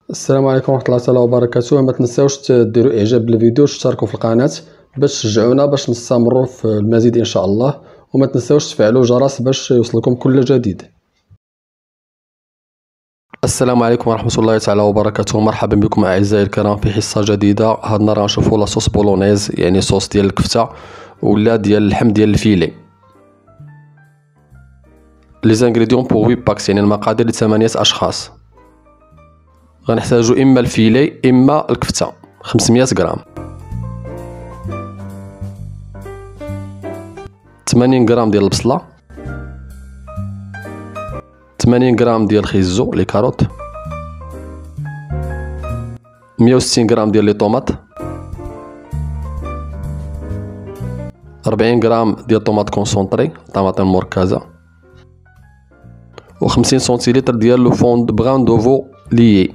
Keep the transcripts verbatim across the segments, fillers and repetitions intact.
السلام عليكم ورحمة الله تعالى وبركاته. ما تنساوش ديروا اعجاب بالفيديو وتشتركوا في القناة باش تشجعونا باش نستمروا في المزيد ان شاء الله، وما تنساوش تفعلوا الجرس باش يوصلكم كل جديد. السلام عليكم ورحمة الله تعالى وبركاته. مرحبا بكم اعزائي الكرام في حصة جديدة. هاد النهار غنشوفوا لاصوص بولونيز، يعني صوص ديال الكفتة ولا ديال اللحم ديال الفيلي. لي زانغريديون بور ثمانية باكس، يعني المقادير لثمانية اشخاص. غنحتاجو اما الفيلي اما الكفتة خمسمية غرام، ثمانين غرام ديال البصلة، ثمانين غرام ديال الخيزو لي كاروت، مية وستين غرام ديال لي طوماط، أربعين غرام ديال طوماط كونسونطري طماطم مركزة، و خمسين سنتيلتر ديال لو فون بغان دوفو ليي،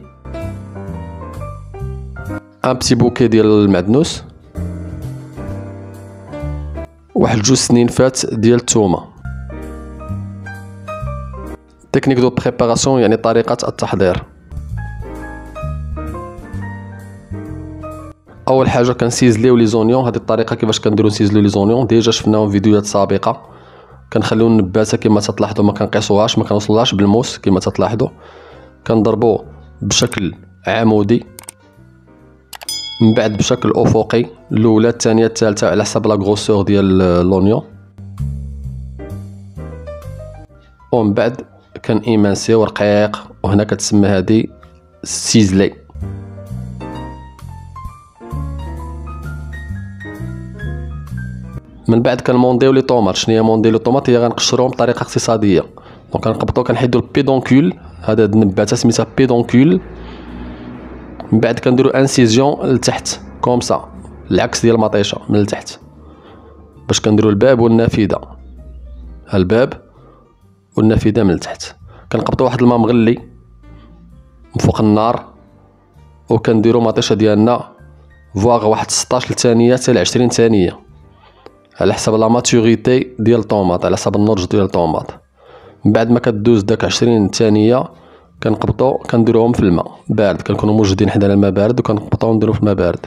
ان بتي بوكي ديال المعدنوس، واحد جوج سنين فات ديال الثومه. تكنيك دو بريباراسيون، يعني طريقه التحضير. اول حاجه كنسيزليو لي زونيون. هذه الطريقه كيفاش كنديرو نسيزليو لي زونيون ديجا شفناهم في فيديوهات سابقه. كنخليو النباته كما تلاحظوا، ما كنقيسوهاش، ما كنوصلوهاش بالموس كما تلاحظوا. كنضربو بشكل عمودي، من بعد بشكل افقي، الاولى الثانيه الثالثه على حسب لا غروسور ديال لونيون، ومن بعد كنيمانسيو رقيق، وهنا كتسمى هذه سيزلي. من بعد كنمونديو لي طوماط. شنو هي موندي لي طوماط؟ هي غنقشروهم بطريقه اقتصاديه. دونك كنقبطو كنحيدو البيدونكول، هذا النباته سميتها بيدونكول. من بعد كنديرو انسيزيون لتحت كومسا، العكس ديال المطيشه من التحت، باش كنديرو الباب والنافذه. ها الباب والنافذه من التحت. كنقبطو واحد الماء مغلي من فوق النار، وكنديرو مطيشه ديالنا فواغ واحد ستاش ثانيه حتى ل عشرين ثانيه على حسب لا ماتوريتي ديال الطوماط، على حسب النضج ديال الطوماط. من بعد ما كدوز داك عشرين ثانيه كنقبطو كنديروهم في الماء بارد. كنكونوا موجودين حدانا الماء بارد، وكنقبطو نديرو في الماء بارد.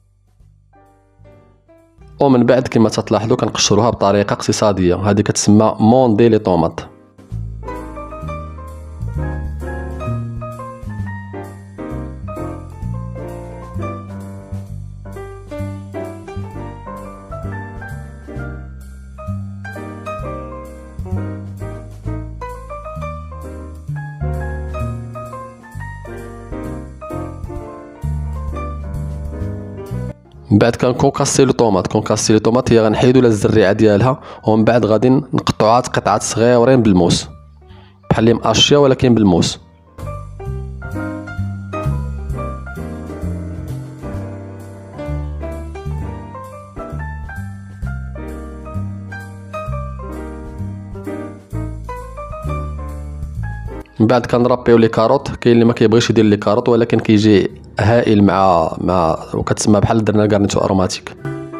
ومن بعد كما تلاحظوا كنقشروها بطريقه اقتصاديه. هذه كتسمى موندي لي طوماط. من بعد كنكونكاسي لو طوماط. كونكاسي لو طوماط هي غنحيدو لا الزريعه ديالها، ومن بعد غادي نقطعوها قطعات صغيورين بالموس، بحال اللي ماشيه ولكن بالموس. من بعد كنرابيو لي كاروط. كاين اللي ما كيبغيش يدير لي كاروط، ولكن كيجي هائل مع مع وكتسمى بحال درنا كارنيتو اروماتيك.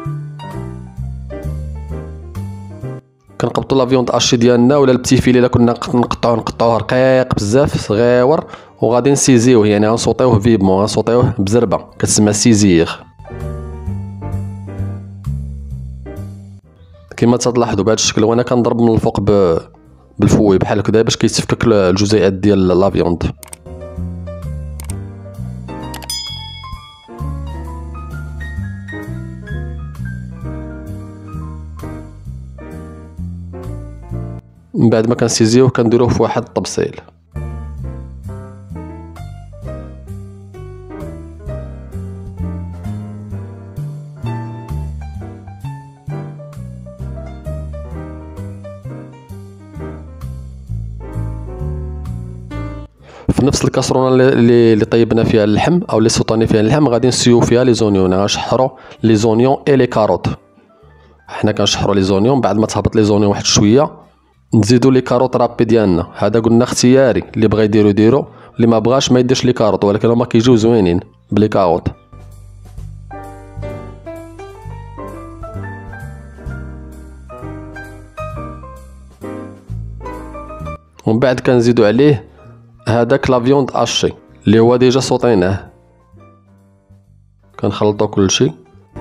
كنقبطوا لا فيوند اشي ديالنا ولا البتي فيلي الا كنا نقطعوه نقطعوه رقيق بزاف صغيور، وغادي نسيزيوه، يعني غنصوطيوه فيبمون، غنصوطيوه بزربه كتسمى سيزيغ. كما تلاحظوا بهذا الشكل، وانا كنضرب من الفوق ب بالفوي بحال هكذا باش كيتفكك الجزيئات ديال لا فيوند. من بعد ما كنسيزيوه كنديروه في واحد الطبسيل. في نفس الكاسرونه اللي اللي طيبنا فيها اللحم او اللي سوطاني فيها اللحم غادي نسيو فيها لي زونيون. غنشحروا لي زونيون اي لي كاروط. حنا كنشحروا لي زونيون، بعد ما تهبط لي زونيون واحد شويه نزيدو لي كاروط رابي ديالنا. هذا قلنا اختياري، اللي بغى يديرو ديرو، اللي ما بغاش ما يديرش لي كاروط، ولكن هما كيجيو زوينين بلي كاروط. ومن بعد كنزيدو عليه هذاك لا فيوند اشي اللي هو ديجا صوطيناه. كنخلطو كلشي.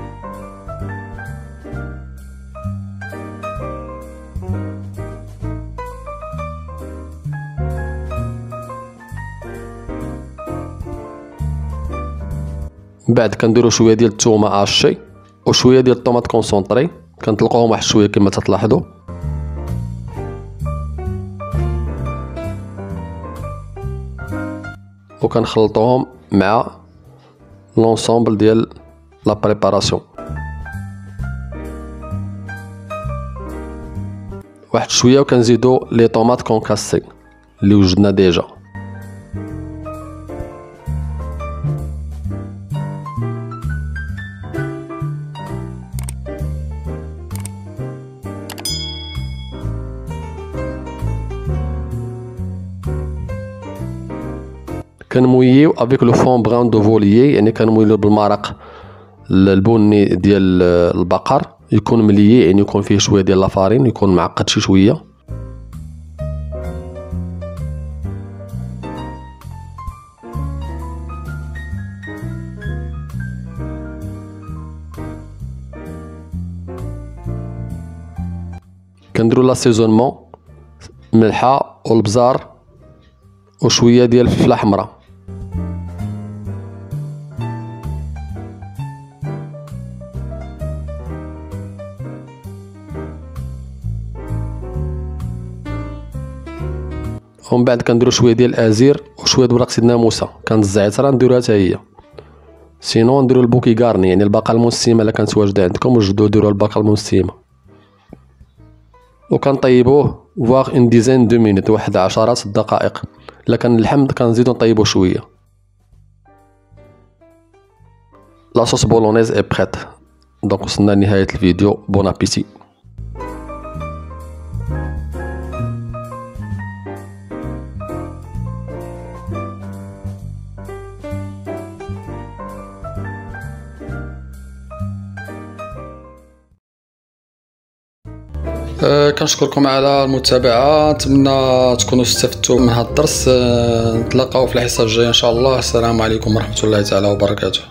من بعد كنديرو شويه ديال الثومه اشي وشويه ديال الطوماط كونسونطري، كنطلقوهم واحد شويه كما تلاحظوا. وكنخلطوهم مع لونسومبل ديال لا بريباراسيون. واحد شويه وكنزيدو لي طوماط كونكاسي اللي وجدنا ديجا. كنمويو افيك لو فون بران دو فوليي، يعني كنمويو بالمرق البني ديال البقر، يكون مليي يعني يكون فيه شويه ديال لافارين، يكون معقد شي شويه. كنديرو لاسيزونمون ملحه والبزار وشويه ديال الفلفله حمراء. ومن بعد كنديرو شويه ديال الازير وشويه د ورق سيدنا موسى، كانت الزعتره نديروها حتى هي. سينو نديرو البوكي غارني يعني الباقه المسيمه الا كانت واجده عندكم، وجدوا ديروا الباقه المسيمه. وكنطيبوه فواغ اون ديزين دو مينوت، واحد عشرات الدقائق. الا كان اللحم كنزيدو نطيبوه شويه. لا صوص بولونيز اي بريت. دونك وصلنا لنهايه الفيديو. بون ابيتي. أه كنشكركم على المتابعه، نتمنى تكونوا استفدتوا من هذا الدرس. أه نتلاقاو في الحصه الجايه ان شاء الله. السلام عليكم ورحمه الله تعالى وبركاته.